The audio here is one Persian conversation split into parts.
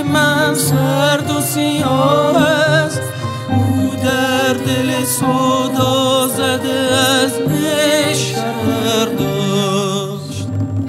من سرد و سیاه است، او در دل سودا زده از عشق شرر داشت.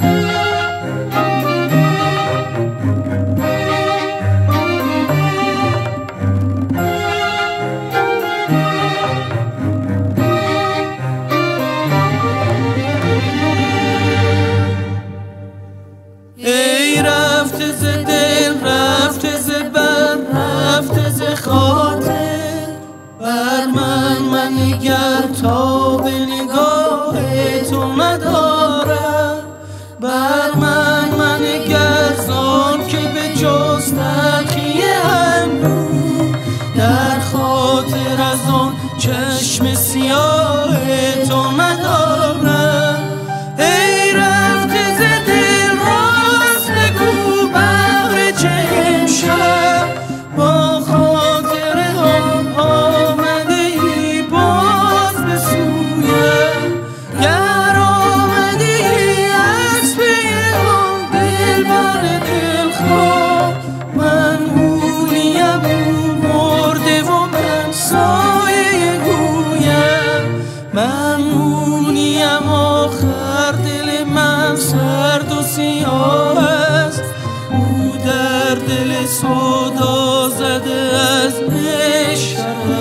ای رفته ز دل، رفته ز بر، رفته ز خاطر، بر من نگر تا به نگاه تو ندارم. بر من نگر زان که به جز تلخی اندوه در خاطر از آن چشم سیاه تو ندارم. ای رفته ز دل راست بگو بهر چه امشب با خاطر آن آمده ای باز به سویم. گر آمده ای از پی آن دلبر دلخواه، من اونیم او مرده و من سایه گویم. من اونیم آخر دل من سرد و سیاه است، او در دل سودا زده از عشق.